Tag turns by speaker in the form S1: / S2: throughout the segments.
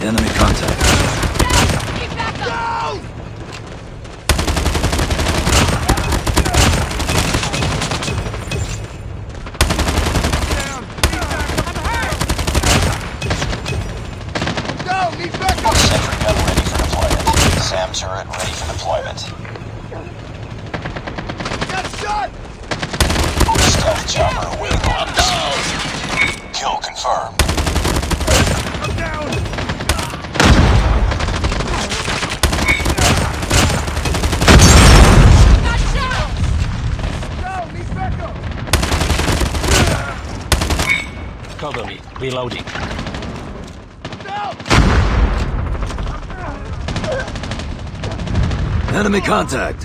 S1: Enemy contact.
S2: Keep back up!
S3: Sentry gun ready for deployment. SAM turret ready for deployment.
S4: Got shot!
S3: Stealth chopper awaiting orders. Kill confirmed.
S4: I'm down!
S2: Got shot!
S4: Go! Need backup!
S5: Cover me. Reloading.
S1: Enemy contact.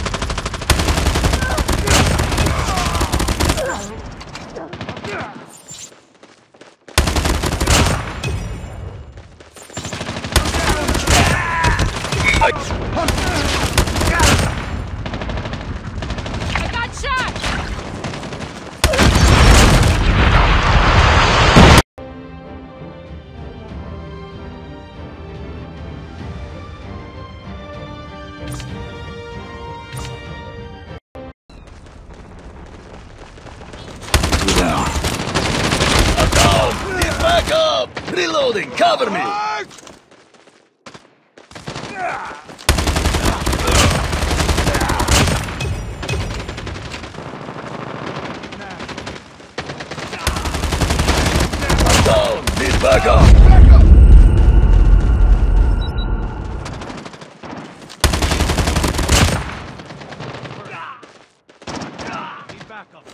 S2: I got shot!
S1: Two down. I'm down. Get back up. Reloading. Cover me. I'm down. Need back up.
S4: Need backup!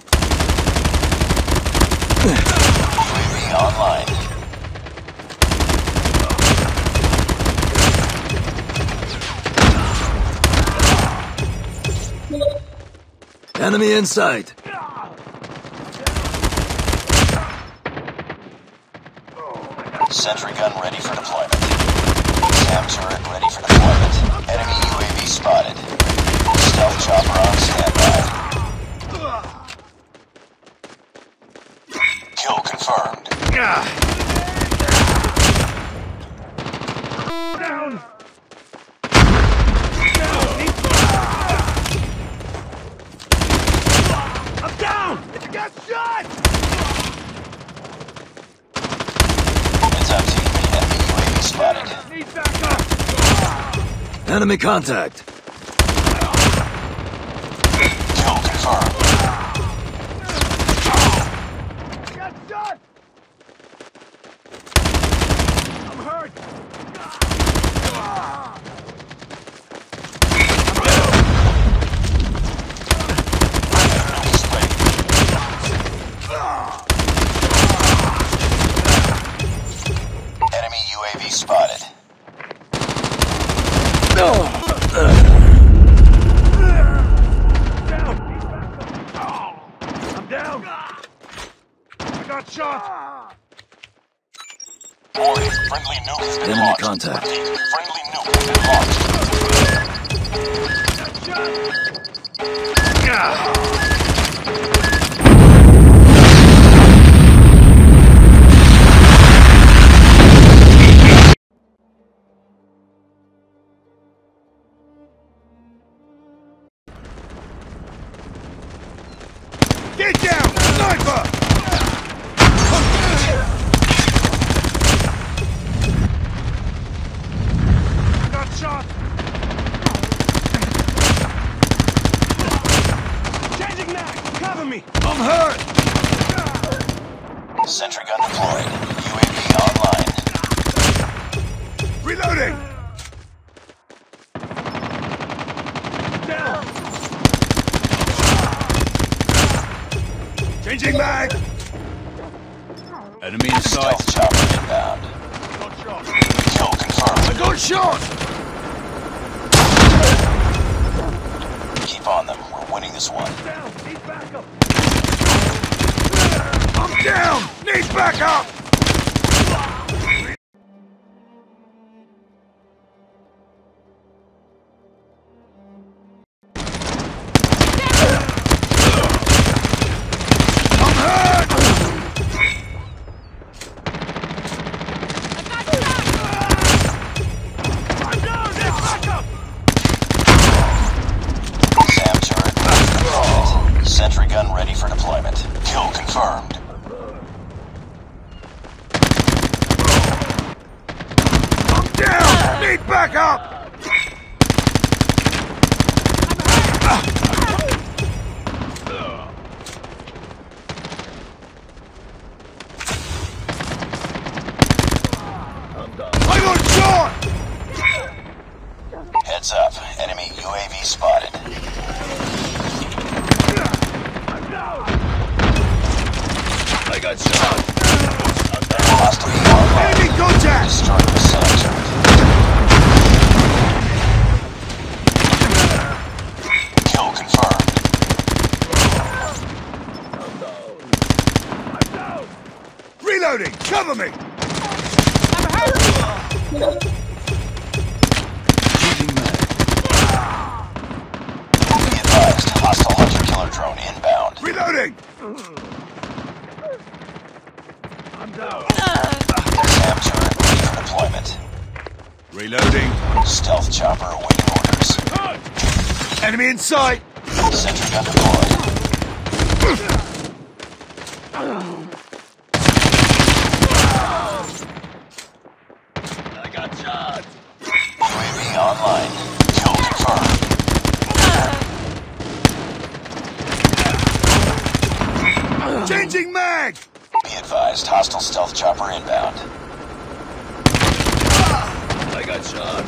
S3: UAV online.
S1: Enemy in sight.
S3: Sentry gun ready for deployment. SAM turret ready for deployment. Enemy UAV spotted. Stealth chopper on standby. Kill confirmed.
S4: Down! I'm down! I got shot!
S3: It's up team. Enemy UAV spotted.
S4: Need backup!
S1: Enemy contact.
S3: Kill confirmed.
S4: Got shot! I'm hurt!
S3: Enemy UAV spotted.
S4: Down! I'm down! I got shot!
S3: Warning, friendly nuke has been
S1: Enemy
S3: launched.
S1: contact.
S3: Repeat, friendly nuke has been launched.
S4: Got shot! Get down! Sniper! Got shot! Changing mag! Cover me! I'm hurt!
S3: Sentry gun deployed. UAV online.
S4: Reloading! Down! Changing mag!
S1: Enemy in sight.
S3: Stealth chopper inbound.
S4: Got shot!
S3: Kill confirmed.
S1: I got shot.
S3: Keep on them. We're winning this one.
S4: Down! Need backup!
S1: I'm down. Need backup.
S2: I got shot!
S1: back up! I got shot!
S3: Heads up. Enemy UAV spotted.
S1: I got shot!
S3: Hostile online.
S1: Enemy contact!
S3: Destroy the center. Kill confirmed.
S1: Reloading! Cover me!
S3: Be advised. Hostile hunter-killer drone inbound.
S1: Reloading!
S3: SAM turret ready for deployment.
S1: Reloading!
S3: Stealth chopper awaiting orders.
S1: Enemy in sight!
S3: Sentry gun deployed.
S1: I got shot!
S3: UAV online. Kill confirmed.
S1: Changing mag!
S3: Be advised. Hostile stealth chopper inbound.
S1: I got shot!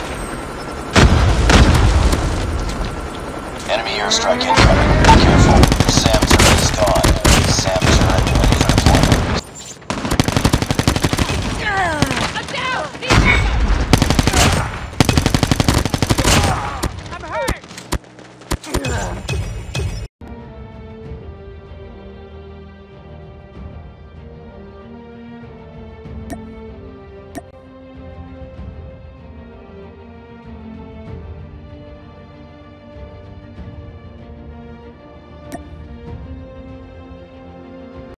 S3: Enemy airstrike incoming. Be careful.